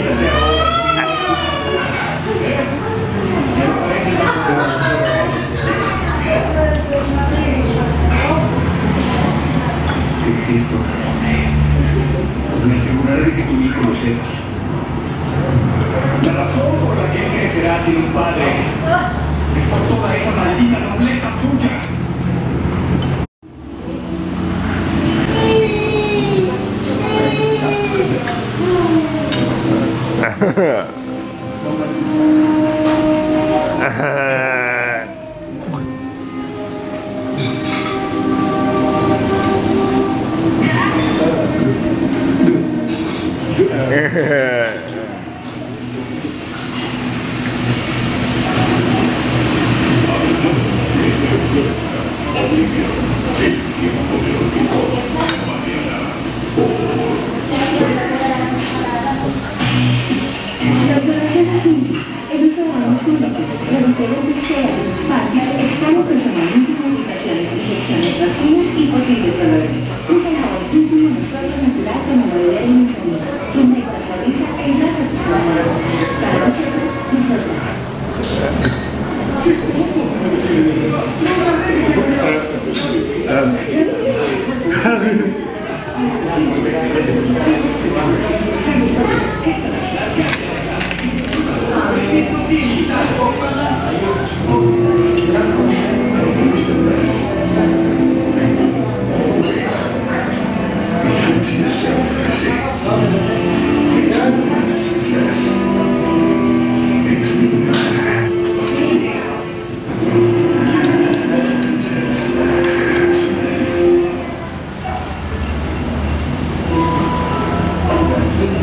¿Qué gesto tan honesto? Me aseguraré de que tu hijo lo sepa. La razón por la que él crecerá sin un padre es por toda esa maldita nobleza tuya.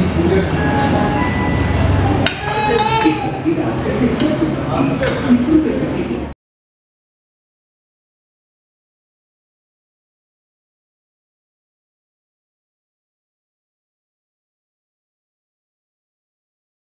Disfrute